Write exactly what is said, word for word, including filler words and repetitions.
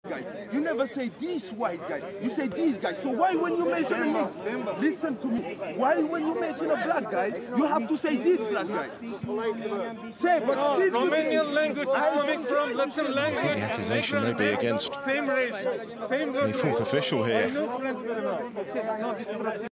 Guy. You never say this white guy, you say these guys. So why when you mention a nigga, listen to me, why when you mention a black guy, you have to say this black guy? Say, but no, see, Romanian language is coming from Latin language. The accusation may be against same race, same the fourth official here.